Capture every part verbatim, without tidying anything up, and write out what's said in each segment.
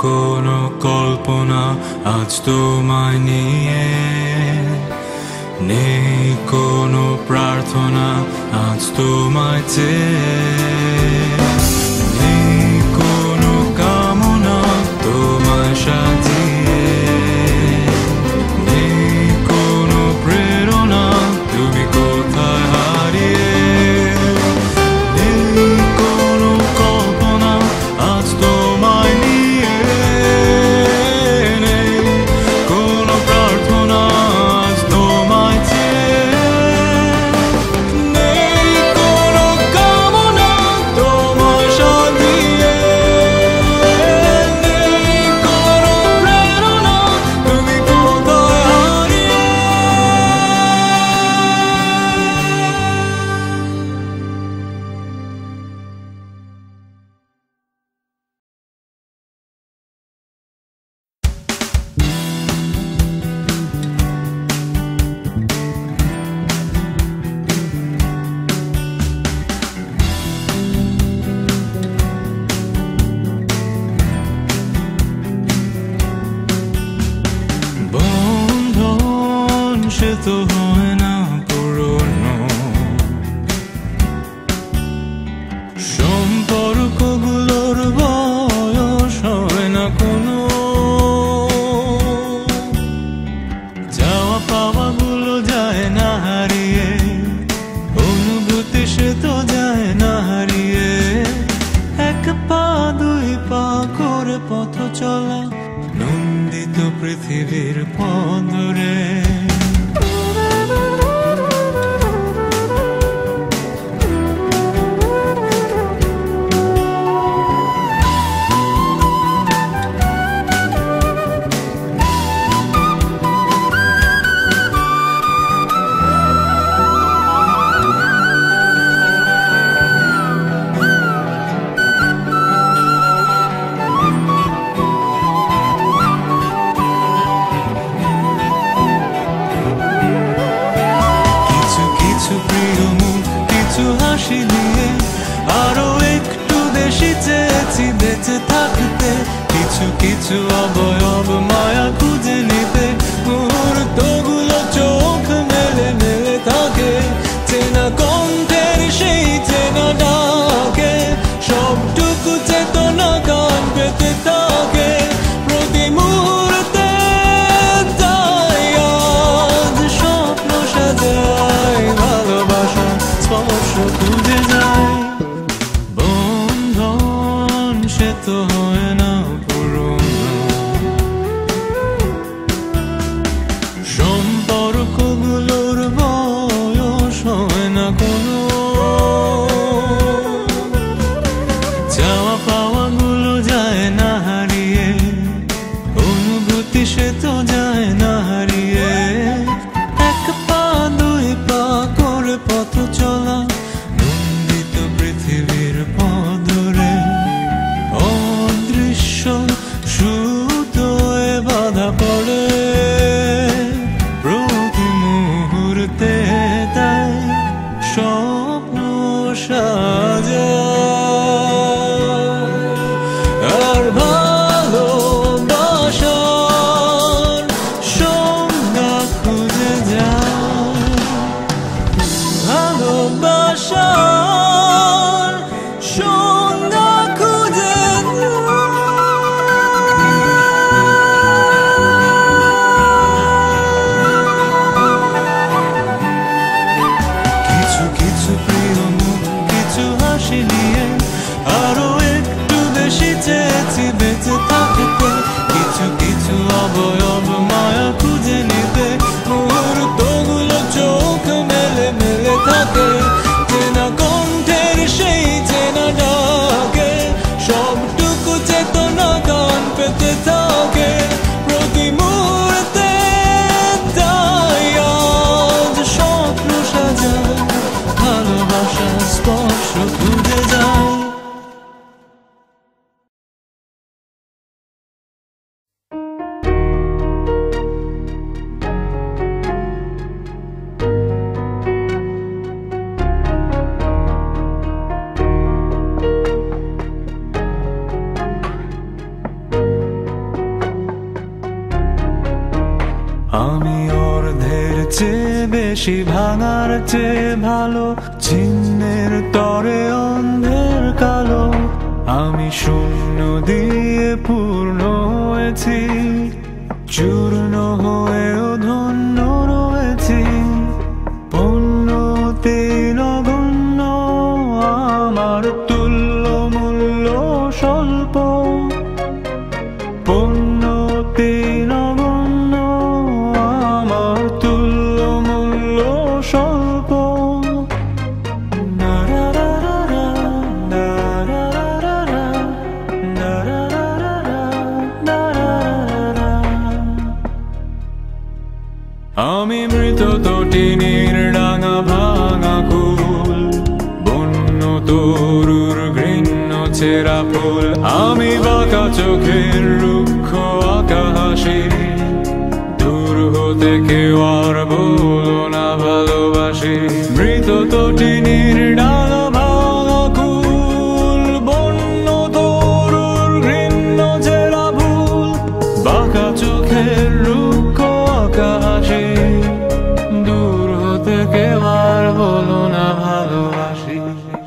কোনো কল্পনা আজ তোমায় নিয়ে, নেই কোনো প্রার্থনা আজ তোমায় চেয়ে, নেই কোনো কামনা তোমায় সাজিয়ে, নেই কোনো প্রেরণা তুমি কোথায় হারিয়ে, নেই কোনো কল্পনা আজ তোমায় নিয়ে, নেই কোনো প্রার্থনা আজ তোমায় চেয়ে, নেই কোনো কামনা তোমায় সাজিয়ে, নেই কোনো প্রেরণা তুমি কোথায় হারিয়ে। বন্ধন সে তো হয় না পুরনো, সম্পর্কগুলোর বয়স হয় না কোনো, যাওয়া পাওয়াগুলো যায় না হারিয়ে, অনুভূতি সে তো যায় না হারিয়ে, এক পা দুই পা করে পথ চলা নন্দিত পৃথিবীর পথ ধরে। কিছু কিছু প্রিয় মুখ, কিছু হাসি দিয়ে আরো একটু বেশি চেয়েছি বেঁচে থাকতে, কিছু কিছু অবয়ব মায়া খুঁজে নিতে, মুহূর্তগুলো চোখ মেলে মেলে থাকে, চেনা কণ্ঠের সেই চেনা ডাকে, সবটুকু চেতনা গান পেতে থাকে প্রতি মুহূর্তে, তাই আজ স্বপ্ন সাজায়, ভালোবাসা স্পর্শ খুঁজে যায়। বন্ধন সে তো হয় না পুরনো, আমি অর্ধের চেয়ে বেশি ভাঙার চেয়ে ভালো, চিহ্নের তরে অন্ধের কালো। আমি শূন্য দিয়ে পূর্ণ হয়েছি, চূর্ণ হয়েও ধন্য রয়েছি। পণ্যতে নগণ্য আমার তুল্য মূল্য স্বল্প, পণ্যতে নগণ্য আমার তুল্য মূল্য স্বল্প। আমি মৃত তটিনীর ডাঙা ভাঙা কুল, বন্য তরুর ঘৃণ্য ছেঁড়া ফুল। আমি বাঁকা চোখের রুক্ষ আঁকা হাসি, দূর হতে কেউ আর বলো না ভালোবাসি। মৃত তটিনীর ডাঙা ভাঙা কুল, বন্য তরুর ঘৃণ্য ছেঁড়া ফুল। বাঁকা চোখের রুক্ষ আঁকা হাসি, দূর হতে কেউ আর বলো না ভালোবাসি।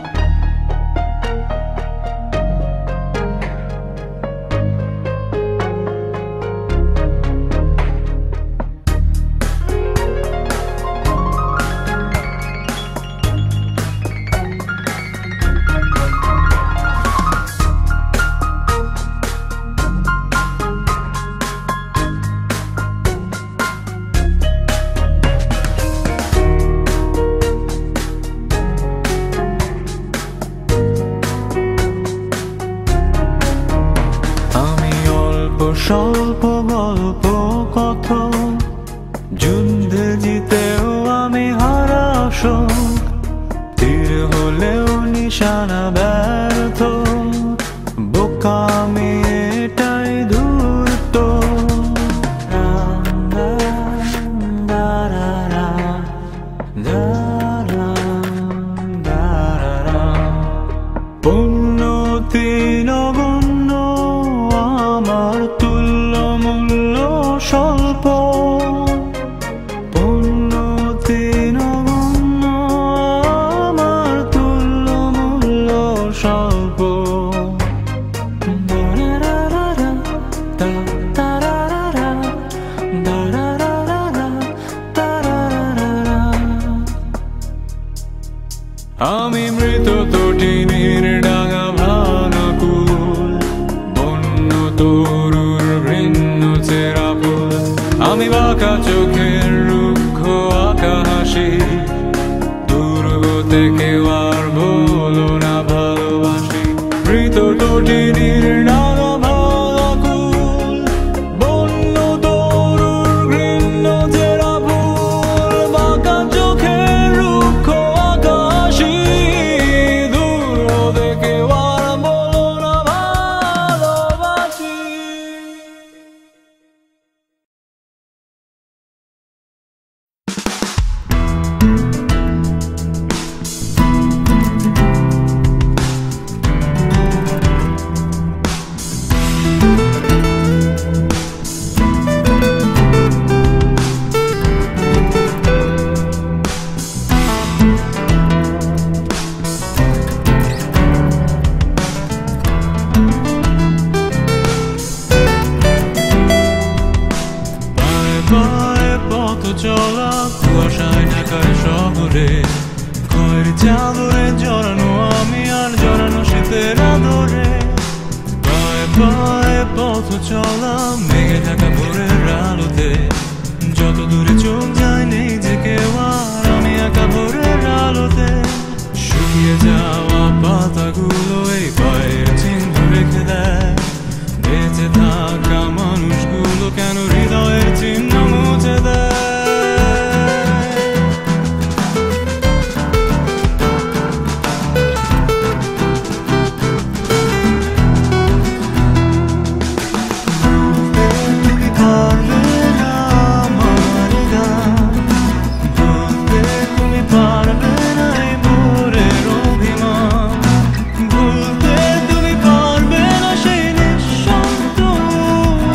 স্বল্প গল্প কত, যুদ্ধে জিতেও আমি হারা শোক। তীর হলেও নিশানা ব্যর্থ, বোকা আমি এটাই ধূর্ত। পণ্যতি নগণ্য আমার তুল্য মূল্য স্বল্প, পণ্যতি নগণ্য আমার তুল্য মূল্য স্বল্প। আমি মৃত তটিনীর ডাঙা ভাঙা কুল, বন্য তরুর ঘৃণ্য ছেঁড়া ফুল। আমি বাঁকা চোখের রুক্ষ আঁকা হাসি, দূর হতে কেউ আর বলো না ভালোবাসি। মৃত তটিনীর ডাঙা ভাঙা কুল, বন্য তরুর ঘৃণ্য ছেঁড়া ফুল। বাঁকা চোখের রুক্ষ আঁকা হাসি, দূর হতে কেউ আর বলো না ভালোবাসি। চলা কুয়াশায় ঢাকায় শহরে, খয়ের চাদরে জড়ানো আমি আর জড়ানো শীতের আদরে। পায়ে পায়ে পথ চলা মেঘে ঢাকা ভোরের আলোতে, যত দূরে চোখ যায় নেই যে কেউ আর আমি একা ভোরের আলোতে। শুকিয়ে যাওয়া পাতাগুলো এই পায়ের চিহ্ন রেখে দেয়, বেঁচে থাকা মানুষগুলো কেন হৃদয়ের চিহ্ন মুছে দেয়। ভুলতে তুমি পারবে না সেই নিঃশব্দ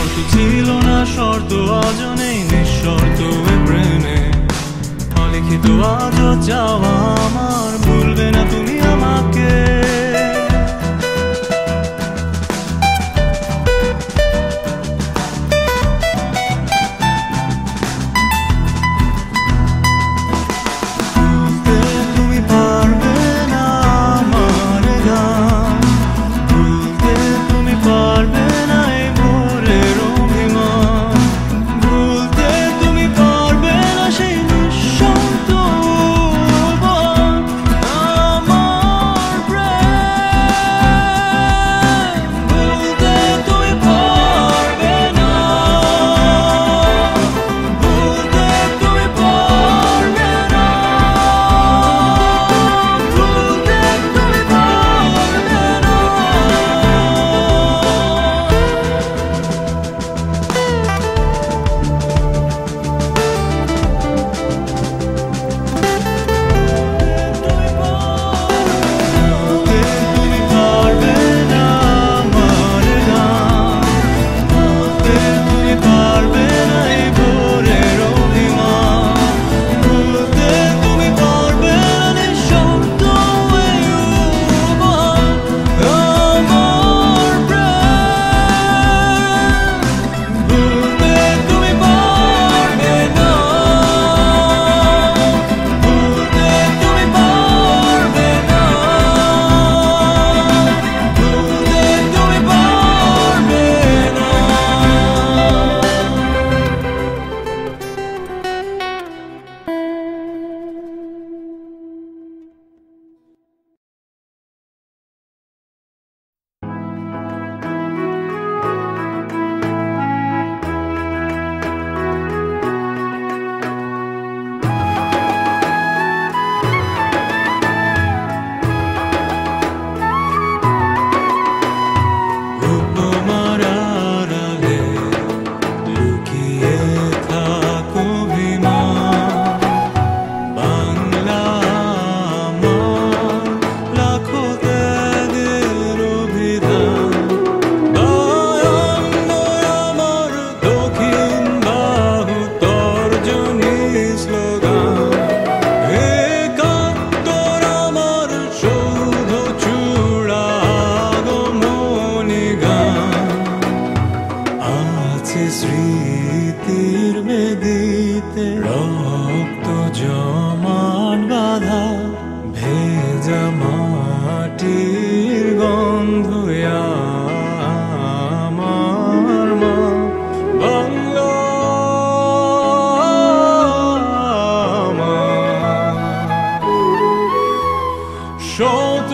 হয়তো ছিল না শর্ত অজনেই নিঃশর্ত প্রেমে অলিখিত আজও চাওয়া আমার, ভুলবে না তুমি আমাকে। স্মৃতির বেদিতে রক্ত জমাট বাঁধা ভেজা মাটির গন্ধ আমার মা বাংলা শত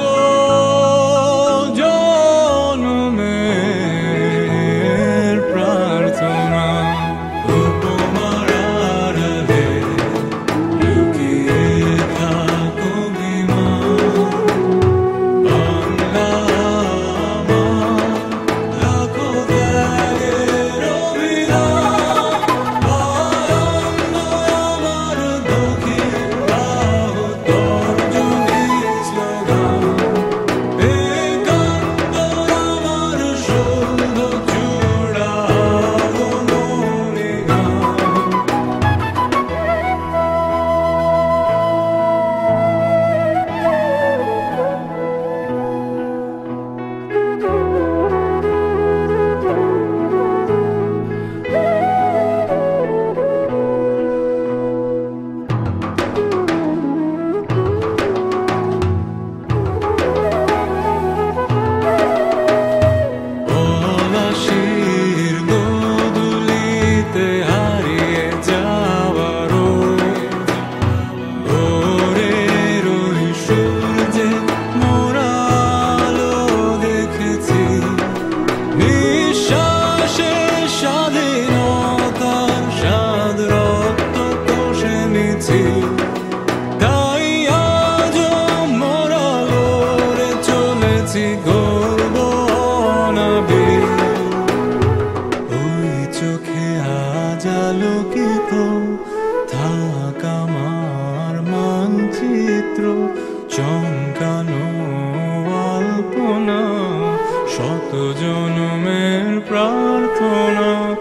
আলোকিত থাক আমার মানচিত্র চমকানো আলপনা শত জনমের প্রার্থনা।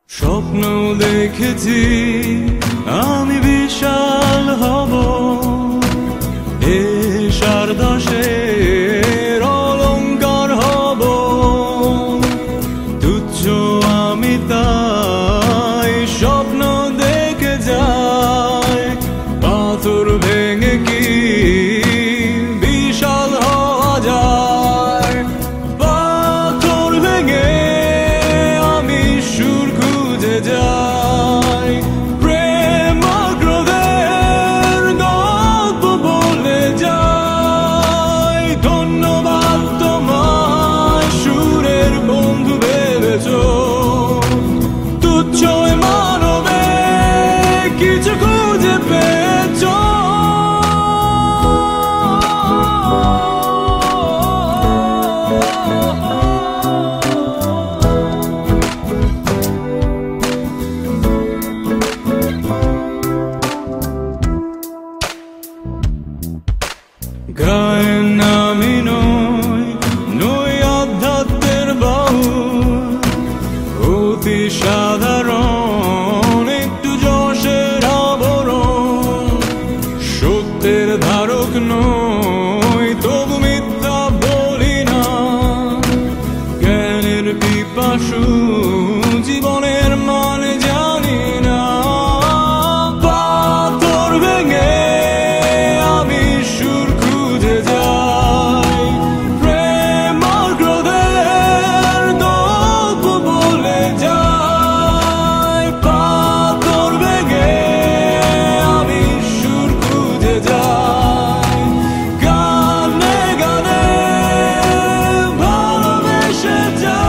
স্বপ্ন দেখেছি আমি বিশাল হব, এসার দশের অলঙ্কার হব। তুচ্ছ আমি তাই স্বপ্ন দেখে যাই, পাথর ভেঙে কি বিশাল হওয়া যায়। পাথর ভেঙে আমি সুর খুঁজে যাই, প্রেম ক্রোধের গল্প বলে যাই। ধন্যবাদ তোমায় সুরের বন্ধু ভেবেছ, তুচ্ছ মানবে কিছু খুঁজে পেয়েছ। গায়ের নামি নই, নই আধ্যাত্মের বাহু, অতি সাধারণ একটু যশের আবরণ। সত্যের ধারক নই, তবু মিথ্যা বলি না। জ্ঞানের পিপাসু, জীবনের মানে জানি না। পাথর ভেঙে আমি সুর খুঁজে যাই, প্রেম আর ক্রোধের গল্প বলে যাই। পাথর ভেঙে আমি সুর খুঁজে যাই, গানে গানে ভালোবেসে যাই।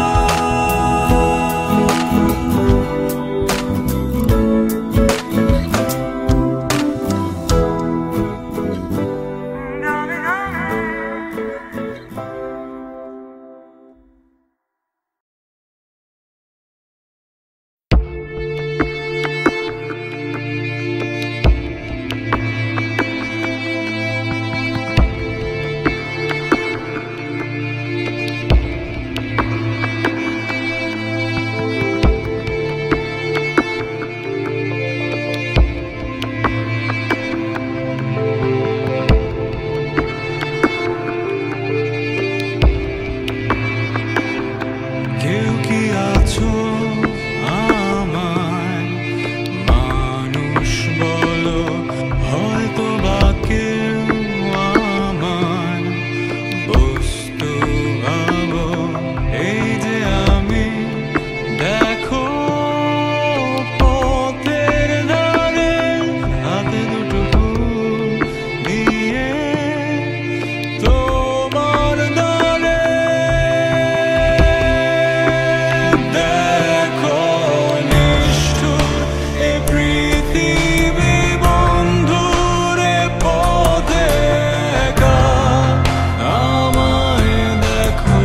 কেউ কি আছো আমায় মানুষ বলো, হয়তো বা কেউ আমায় বস্তু ভাবো। এই যে আমি, দেখো পথের ধারে হাতে দুটো ফুল দিয়ে তোমার দ্বারে। দেখো নিষ্ঠুর এ পৃথিবী বন্ধুরে পথে একা আমায় দেখো।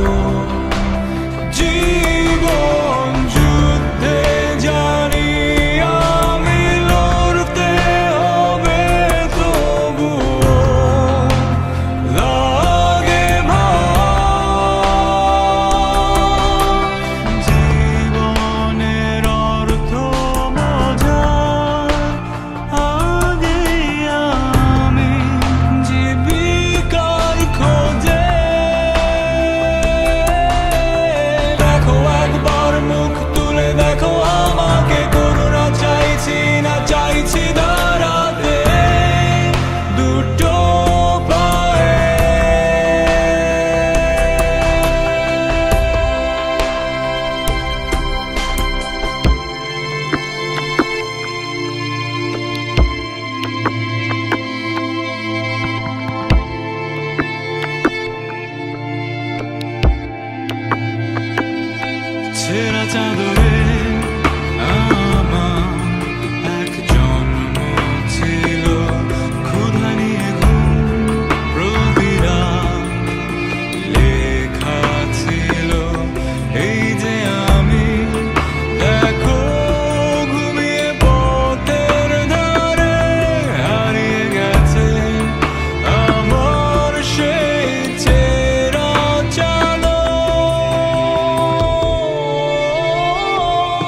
জীবন যুদ্ধে জানি আমি লড়তে হবে, তবুও লাগে ভার। জীবনের অর্থ বোঝার আগে আমি জীবিকার খোঁজে। দেখো একবার মুখ তুলে দেখো আমাকে, করুণা চাইছি না, চাইছি দাঁড়াতে দুটো পায়ে। ছেঁড়া চাদরে আমার এক জন্ম ছিল, ক্ষুধা নিয়ে ঘুম প্রতিরাত লেখা ছিল। এই যে আমি, দেখো ঘুমিয়ে পথের ধারে হারিয়ে গেছে আমার সেই ছেঁড়া চাদর।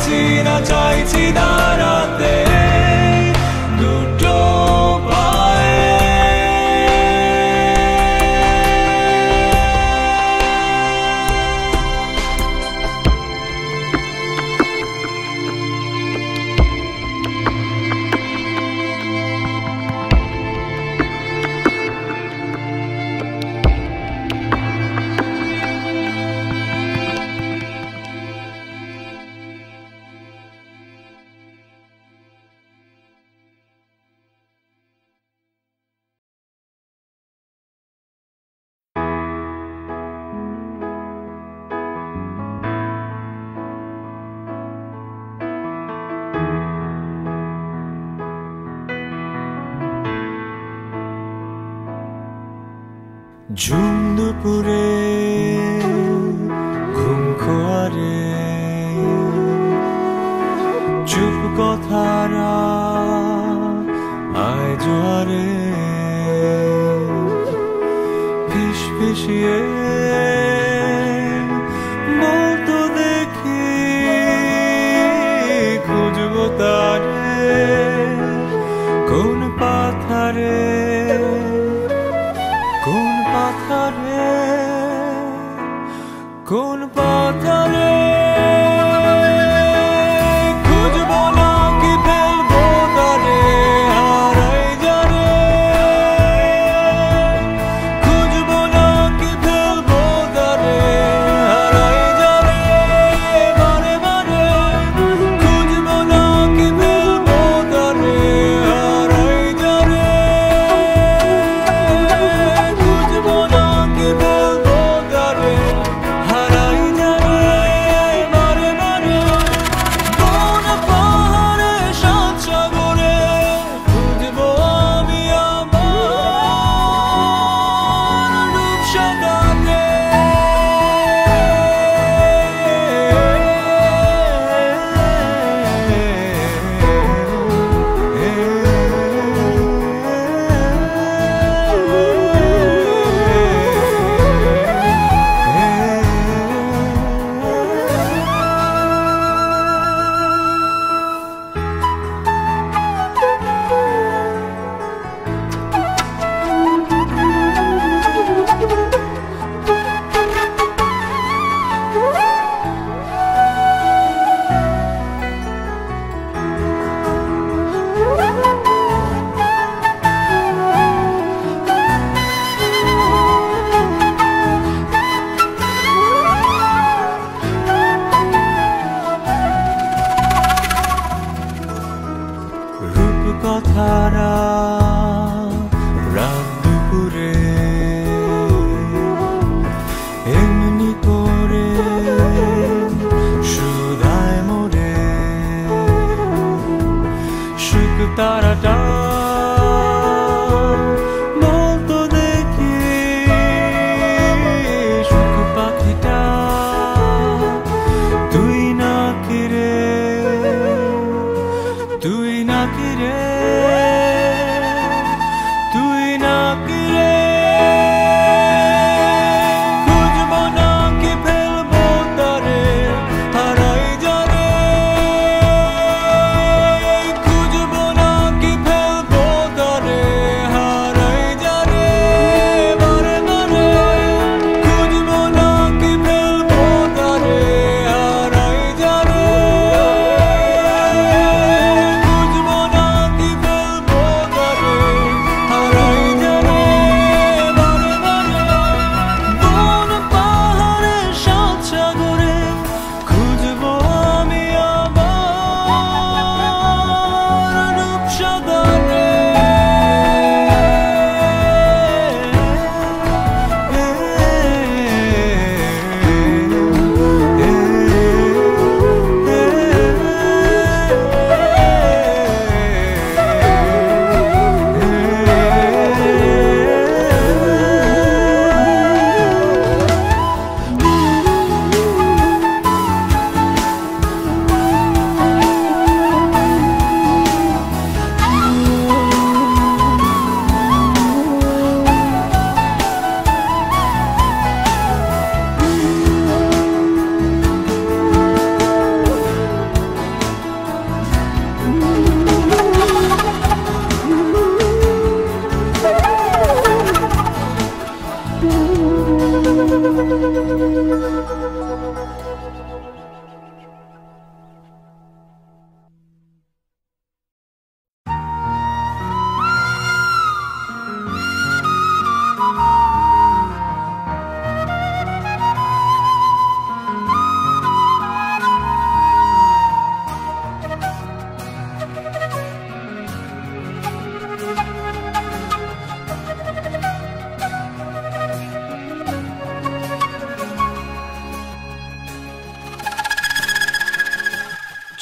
চাইছি না চাইছি দাঁড়াতে দুটো পায়ে। ঝুম দুপুরে ঘুম খোয়ারে চুপ কথারা আয় জোয়ারে ফিস ফিসিয়ে বলতো দেখি খুঁজবো তারে কোন পাথারে কোন পাথারে কোন পাথারে খুঁজবো না কি ফেলবো তারে হারাই জানে খুঁজবো না কি ফেলবো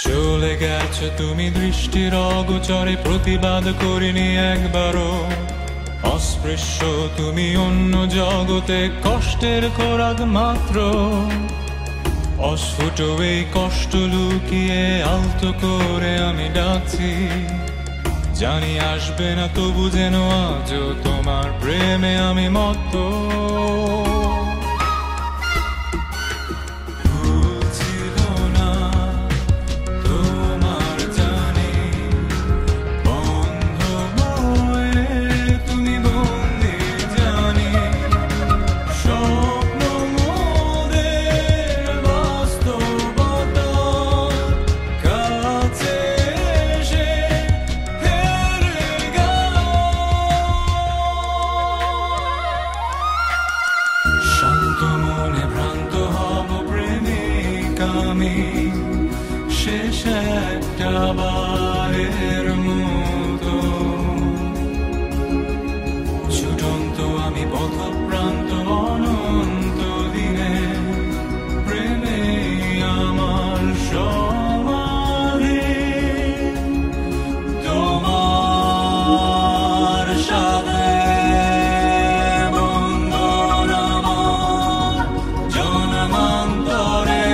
চলে গেছো তুমি দৃষ্টির অগোচরে, প্রতিবাদ করিনি একবারও। অস্পৃশ্য তুমি অন্য জগতে, কষ্টের খোরাক মাত্র। অস্ফুট এই কষ্ট লুকিয়ে আলতো করে আমি ডাকছি, জানি আসবে না তবু যেন আজও তোমার প্রেমে আমি মত্ত। আমি শেষ একটা বারের মতো ছুটন্ত আমি পথপ্রান্ত অনন্ত দিনে, প্রেমে আমার সমাধি। তোমার সাথে বন্ধন আমার জন্মান্তরে।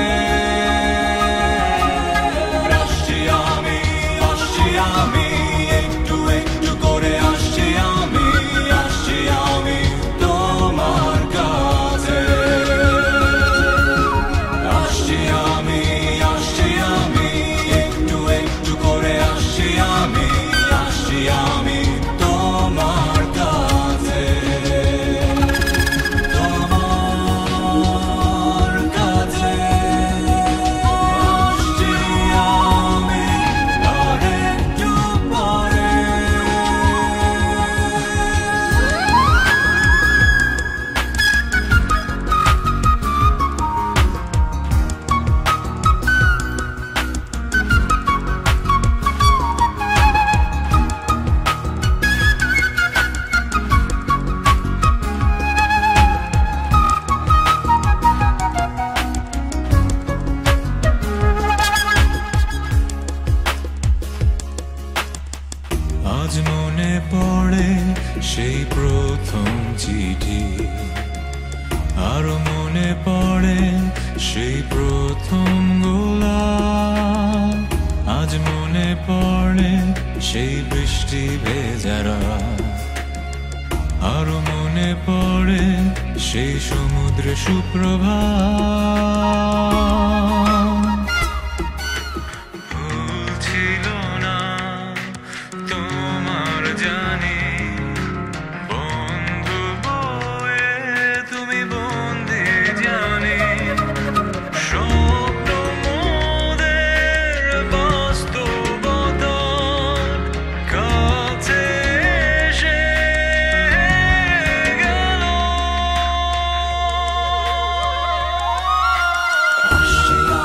আজ মনে পড়ে সেই প্রথম চিঠি, আরো মনে পড়ে সেই প্রথম গোলাপ। আজ মনে পড়ে সেই বৃষ্টি ভেজা রাত, আরো মনে পড়ে সেই সমুদ্রে সুপ্রভাত। She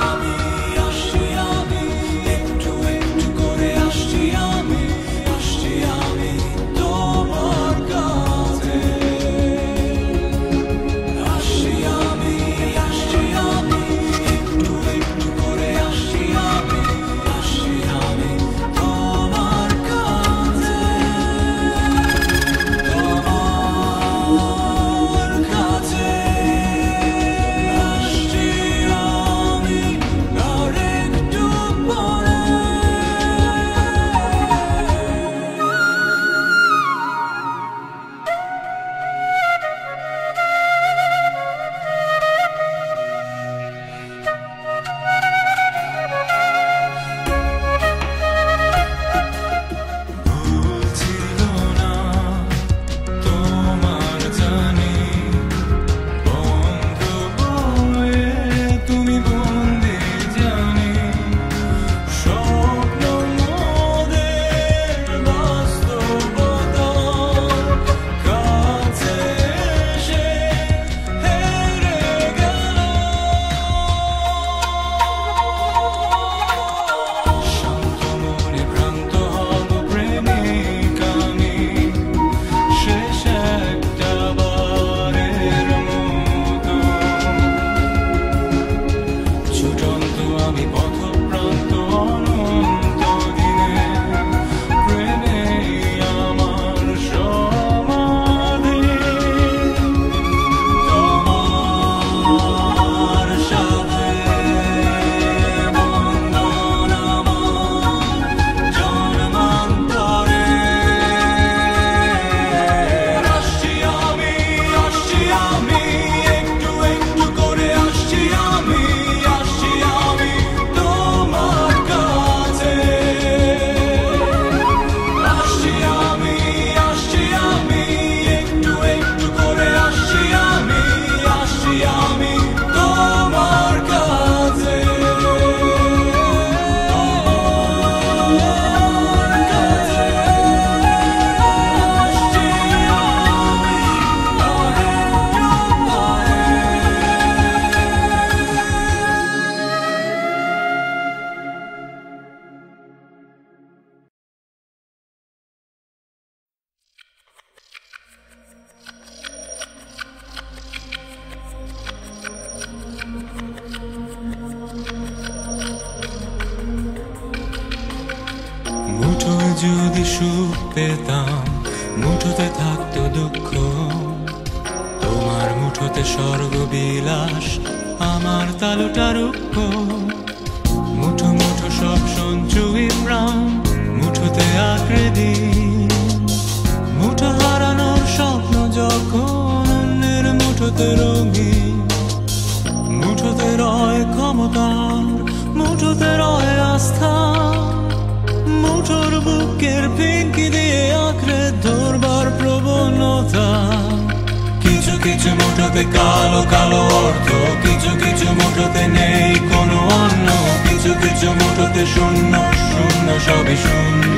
যদি সুখ পেতাম মুঠোতে থাকতো দুঃখ, তোমার মুঠোতে স্বর্গ বিলাস আমার তালুটা রুক্ষ। মুঠো মুঠো সব সঞ্চয়ী প্রাণ মুঠোতে আঁকড়ে দিই, মুঠো হারানোর স্বপ্ন যখন অন্যের মুঠোতে রঙিন। মুঠোতে রয় ক্ষমতার, মুঠোতে রয় আস্থা, মুঠোর বুকের পিঙ্কি দিয়ে আঁকড়ে ধরবার প্রবণতা। কিছু কিছু মুঠোতে কালো কালো অর্থ, কিছু কিছু মুঠোতে নেই কোনো অন্য, কিছু কিছু মুঠোতে শূন্য শূন্য সবই শূন্য।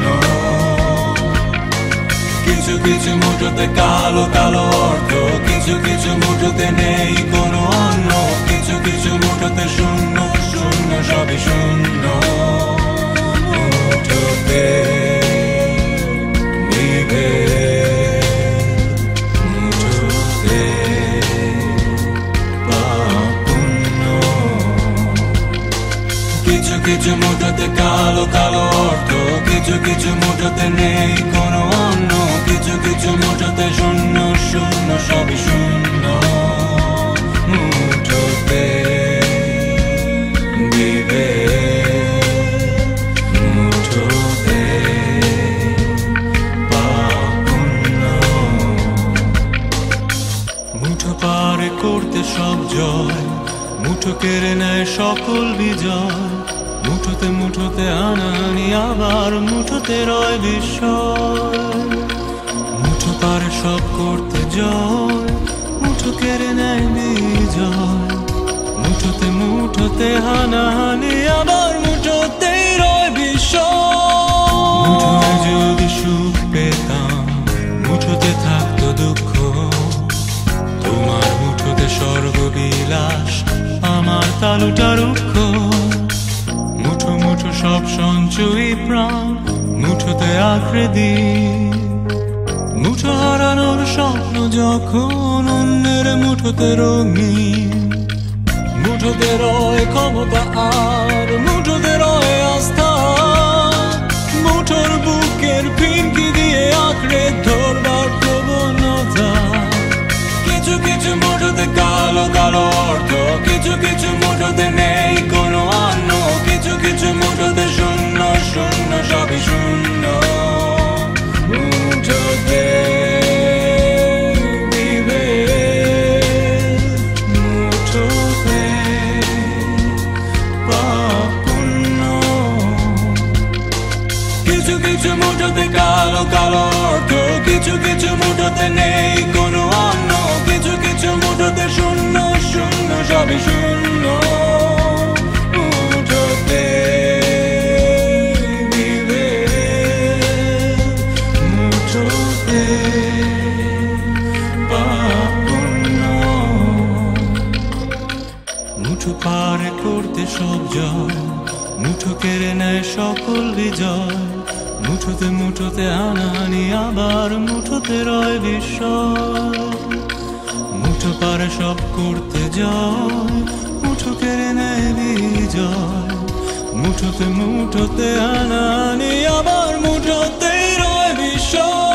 কিছু কিছু মুঠোতে কালো কালো অর্থ, কিছু কিছু মুঠোতে নেই কোনো অন্য, কিছু কিছু মুঠোতে শূন্য শূন্য সবই শূন্য। মুঠোতে নিভে, মুঠোতে পাপুণ্য। কিছু কিছু মুঠোতে কালো কালো অর্থ, কিছু কিছু মুঠোতে নেই কোনো অন্য, কিছু কিছু মুঠোতে শূন্য শূন্য সবই শূন্য। মুঠোতে দিবে, মুঠোতে পাপুণ্য। মুঠো পারে করতে সব জয়, মুঠো কেড়ে নেয় সকল বিজয়। মুঠোতে মুঠোতে আনানি আবার মুঠোতে রয় বিস্ময়। মুঠো পারে সব করতে জয়, মুঠো কেড়ে নেয় বিজয়। মুঠোতে মুঠোতে হানাহানি আবার মুঠোতেই রয় বিস্ময়। মুঠোতে যদি সুখ পেতাম মুঠোতে থাকতো দুঃখ, তোমার মুঠোতে স্বর্গ বিলাস আমার তালুটা রুক্ষ। মুঠো মুঠো সব সঞ্চয়ী প্রাণ মুঠোতে আঁকড়ে দিই, মুঠো হারানোর স্বপ্ন যখন অন্যের মুঠোতে রঙিন। মুঠোতে রয় ক্ষমতা আর মুঠোতে রয় আস্থা, মুঠোর বুকের পিঙ্কি দিয়ে আঁকড়ে ধরবার প্রবণতা। কিছু কিছু মুঠোতে কালো কালো অর্থ, কিছু কিছু মুঠোতে নেই কোনো অন্য, কিছু কিছু মুঠোতে শূন্য শূন্য সবই শূন্য। মুঠোতে দিবে, মুঠোতে পাপুণ্য। কিছু কিছু মুঠোতে কালো কালো অর্থ, কিছু কিছু মুঠোতে নেই কোনো অন্য, কিছু কিছু মুঠোতে শূন্য শূন্য সবই শূন্য। মুঠোতে দিবে, মুঠোতে পাপুণ্য। মুঠো পারে করতে সব জয়, মুঠো কেড়ে নেয় সকল বিজয়। মুঠোতে মুঠোতে আনানি আবার মুঠোতে রয় বিস্ময়। মুঠো পারে সব করতে জয়, মুঠো কেড়ে নেয় বিজয়। মুঠোতে মুঠোতে আনানি আবার মুঠোতেই রয় বিস্ময়।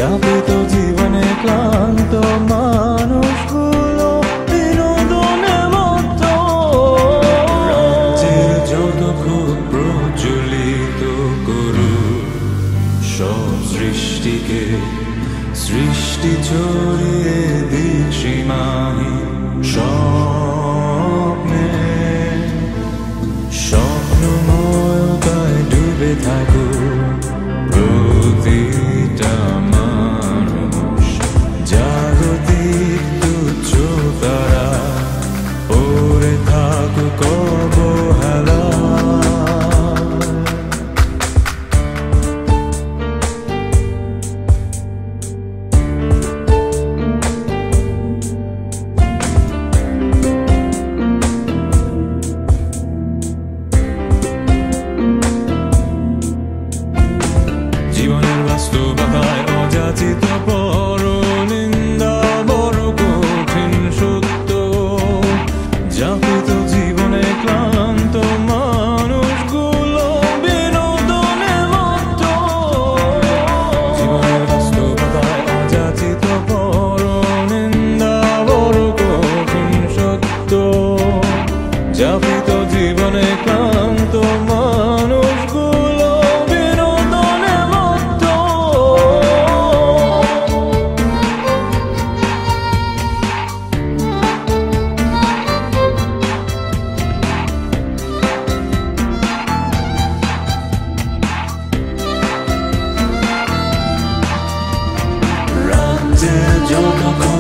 যাপিত জীবনে ক্লান্ত মানুষগুলো বিনোদনে মত্ত। রাজ্যের যত খুব প্রজ্বলিত করু সব সৃষ্টিকে, সৃষ্টি ছড়িয়ে দিক সীমাহীন স্বপ্নে। স্বপ্নময়তায় ডুবে থাকুক প্রতিটা মানুষ, জাগতিক তুচ্ছ তারা পড়ে থাকুক অবহেলা। জীবনের বাস্তবতায় অযাচিত পরনিন্দা বড় কঠিন সত্য। যাপিত জীবনে ক্লান্ত মানুষগুলো বিনোদনে মত্ত। জীবনের বাস্তবতায় অযাচিত পরনিন্দা বড় কঠিন সত্য। যাপিত জীবনে ক্লান্ত মানুষগুলো বিনোদনে মত্ত। রাজ্যের যত